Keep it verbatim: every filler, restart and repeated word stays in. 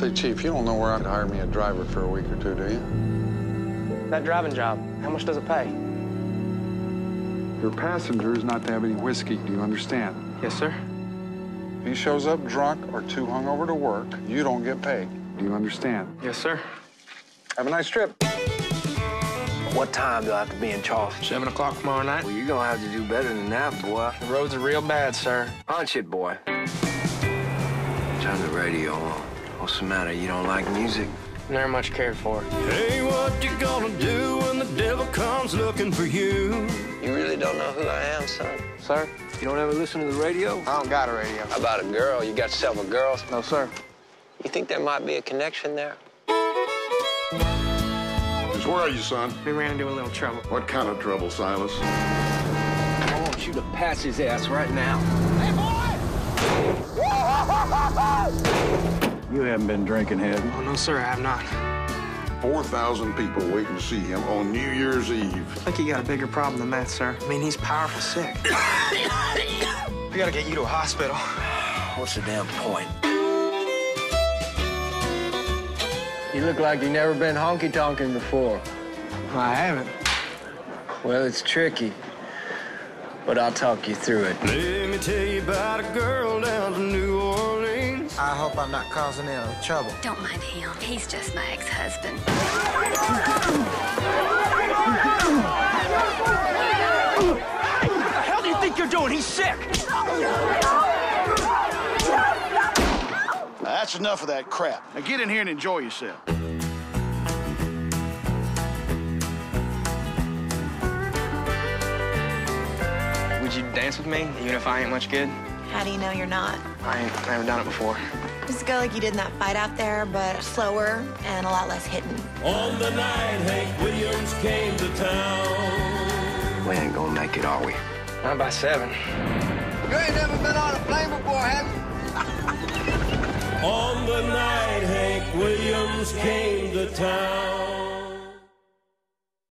Say, Chief, you don't know where I could hire me a driver for a week or two, do you? That driving job, how much does it pay? Your passenger is not to have any whiskey. Do you understand? Yes, sir. If he shows up drunk or too hungover to work, you don't get paid. Do you understand? Yes, sir. Have a nice trip. What time do I have to be in Charleston? Seven o'clock tomorrow night. Well, you're gonna have to do better than that, boy. The roads are real bad, sir. Punch it, boy. Turn the radio on. What's the matter? You don't like music? Never much cared for it. Hey, what you gonna do when the devil comes looking for you? You really don't know who I am, son? Sir? You don't ever listen to the radio? I don't got a radio. How about a girl? You got several girls? No, sir. You think there might be a connection there? Where are you, son? We ran into a little trouble. What kind of trouble, Silas? I want you to pass his ass right now. You haven't been drinking, have you? Oh, no, sir, I have not. four thousand people waiting to see him on New Year's Eve. I think you got a bigger problem than that, sir. I mean, he's powerful sick. We gotta get you to a hospital. What's the damn point? You look like you've never been honky-tonking before. I haven't. Well, it's tricky, but I'll talk you through it. Let me tell you about a girl down to New Orleans. I hope I'm not causing any trouble. Don't mind him. He's just my ex-husband. What the hell do you think you're doing? He's sick! That's enough of that crap. Now get in here and enjoy yourself. Would you dance with me, even if I ain't much good? How do you know you're not? I ain't never done it before. Just go like you did in that fight out there, but slower and a lot less hitting. On the night Hank Williams came to town. We ain't gonna make it, are we? Not by seven. You ain't never been on a plane before, have you? On the night Hank Williams came to town.